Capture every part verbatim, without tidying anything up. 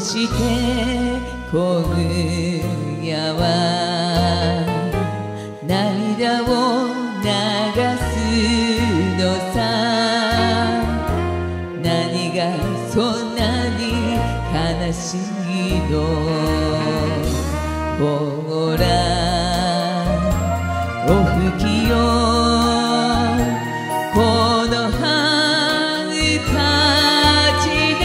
して今夜は涙を流すのさ。何がそんなに悲しいの。ほらお吹きよこのハンカチで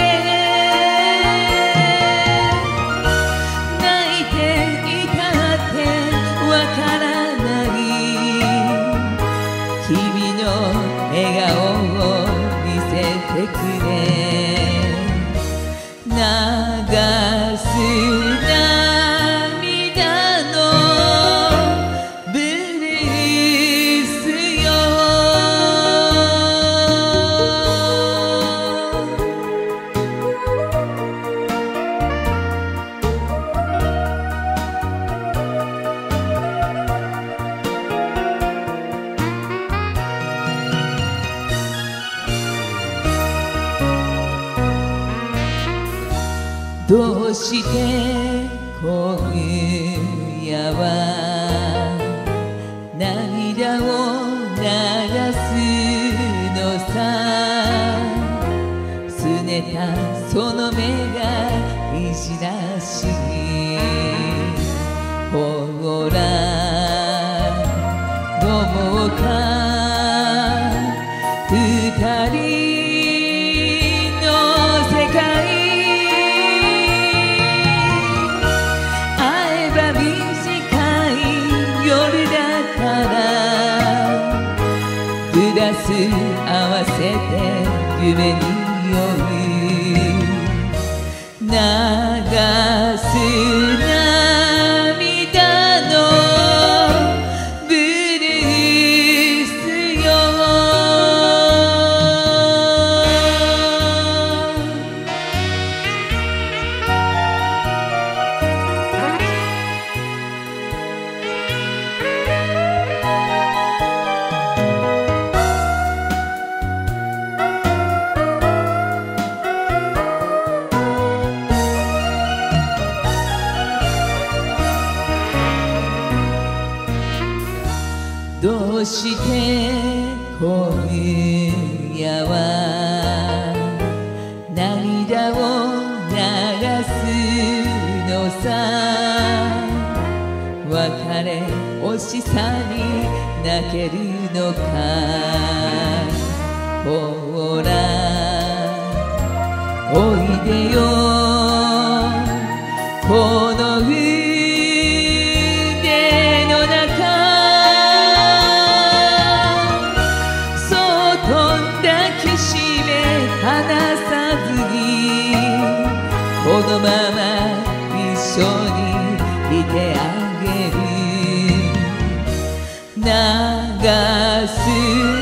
泣いていたってわからない君の笑顔を見せてくれ。流すどうして今夜は涙を流すのさ。すねたその目がいじらしい。ほら飲もうか二人の世界。グラス合わせて夢に酔う。流す涙のブルースよ。どうして今夜は涙を流すのさ。別れ惜しさに泣けるのか。ほらおいでよこの海離さずにこのまま一緒にいてあげる。流す